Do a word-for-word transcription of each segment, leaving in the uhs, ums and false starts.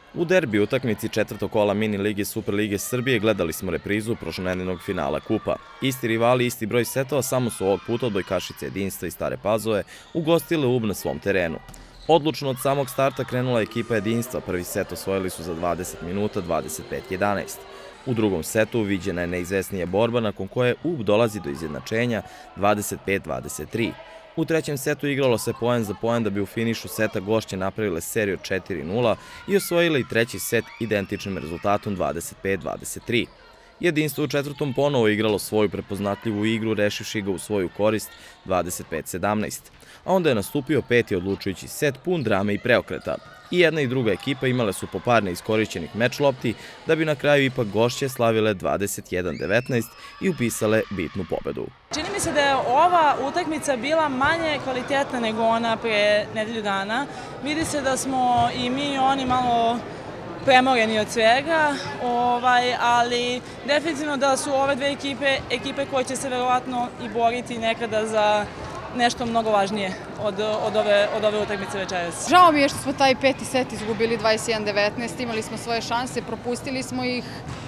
U derbi utakmici četvrtog kola mini lige Superlige Srbije gledali smo reprizu prošlonedeljnog finala kupa. Isti rivali, isti broj setova, samo su ovog puta odbojkašice Jedinstva i Stare Pazove ugostile U B na svom terenu. Odlučno od samog starta krenula ekipa Jedinstva, prvi set osvojili su za dvadeset minuta dvadeset pet jedanaest. U drugom setu viđena je neizvesnija borba nakon koje U B dolazi do izjednačenja dvadeset pet dvadeset tri. U trećem setu igralo se poen za poen da bi u finišu seta gošće napravile seriju četiri nula i osvojile i treći set identičnim rezultatom dvadeset pet dvadeset tri. Jedinstvo u četvrtom ponovo igralo svoju prepoznatljivu igru rešivši ga u svoju korist dvadeset pet sedamnaest. A onda je nastupio peti odlučujući set pun drame i preokreta. I jedna i druga ekipa imale su po par neiskorišćenih meč lopti da bi na kraju ipak gošće slavile dvadeset jedan devetnaest i upisale bitnu pobedu. Čini mi se da je ova utakmica bila manje kvalitetna nego ona pre nedelju dana. Vidi se da smo i mi i oni malo premoreni od svega, ovaj, ali definitivno da su ove dve ekipe ekipe koje će se verovatno i boriti nekada za nešto mnogo važnije od, od, ove, od ove utakmice večeras. Žao mi je što smo taj peti set izgubili dvadeset jedan devetnaest, imali smo svoje šanse, propustili smo ih.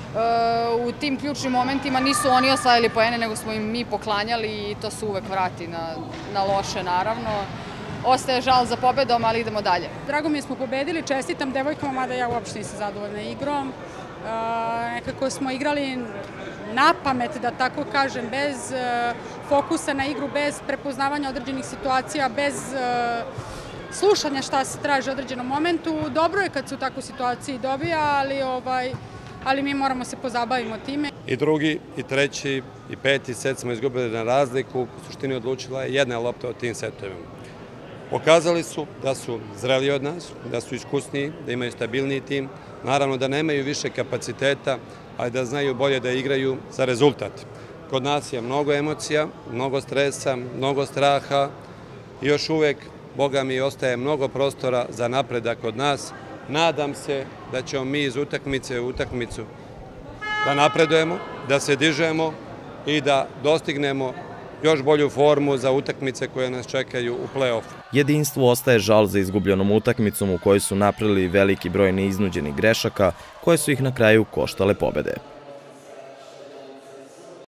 E, u tim ključnim momentima nisu oni osvajali poene, nego smo im mi poklanjali i to se uvek vrati na, na loše, naravno. Ostaje žal za pobedom, ali idemo dalje. Drago mi je smo pobedili, čestitam devojkama, mada ja uopšte nisam zadovoljna igrom. E, nekako smo igrali na pamet, da tako kažem, bez uh, fokusa na igru, bez prepoznavanja određenih situacija, bez uh, slušanja šta se traži u određenom momentu. Dobro je kad se u takvoj situaciji dobija, ali, ovaj, ali mi moramo se pozabavimo time. I drugi, i treći, i peti set smo izgubili na razliku. U suštini odlučila je jedna lopta od tim setovima. Pokazali su da su zreli od nas, da su iskusniji, da imaju stabilniji tim. Naravno da nemaju više kapaciteta, ali da znaju bolje da igraju za rezultat. Kod nas je mnogo emocija, mnogo stresa, mnogo straha i još uvek, Boga mi, ostaje mnogo prostora za napredak kod nas. Nadam se da ćemo mi iz utakmice u utakmicu da napredujemo, da se dižemo i da dostignemo još bolju formu za utakmice koje nas čekaju u play-offu. Jedinstvu ostaje žal za izgubljenom utakmicom u kojoj su napravili veliki broj neiznuđenih grešaka koje su ih na kraju koštale pobede.